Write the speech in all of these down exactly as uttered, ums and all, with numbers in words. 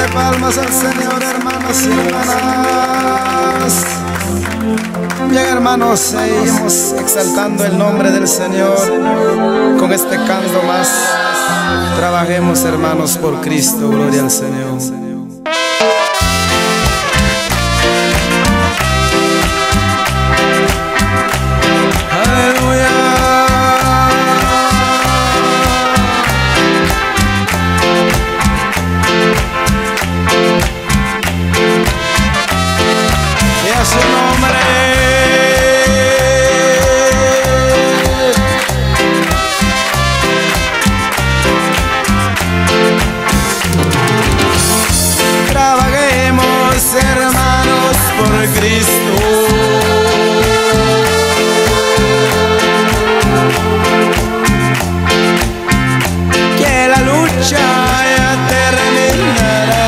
palmas al Señor, hermanos y hermanas. Bien, hermanos, seguimos exaltando el nombre del Señor con este canto más. Trabajemos, hermanos, por Cristo. Gloria al Señor. Hermanos, por Cristo, que la lucha ya terminará.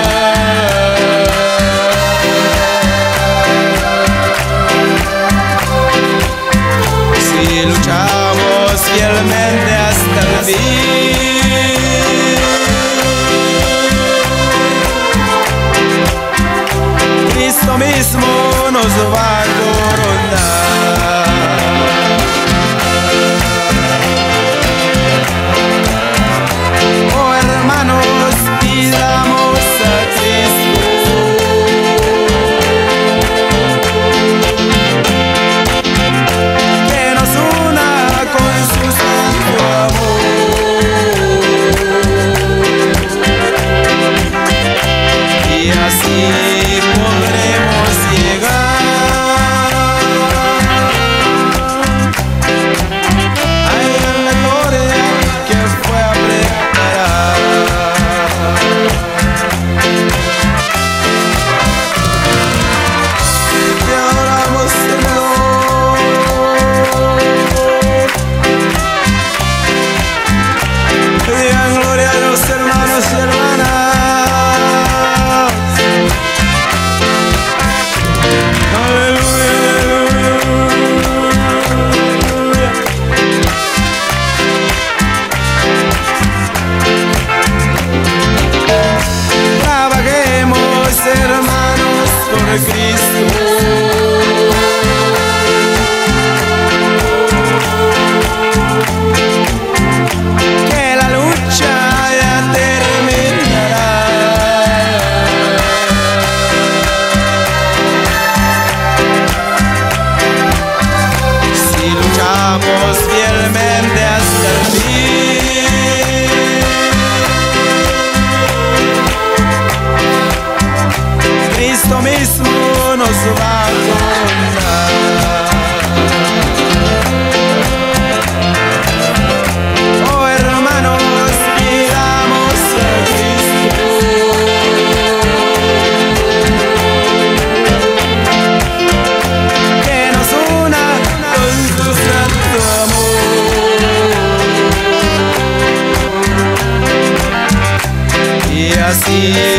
Si luchamos fielmente hasta el fin, Cristo mismo nos va a coronar. Oh, hermanos, pidamos a Cristo que nos una con su santo amor, y así podremos llegar a la gloria que fue a preparar. Te adoramos, Señor. Digan gloria a Dios, hermanos y hermanas. Hermanos, por Cristo, que la lucha ya terminará. Si luchamos fielmente hasta el fin, Cristo mismo nos va a coronar. Oh, hermanos, pidamos a Cristo que nos una con su santo amor, y así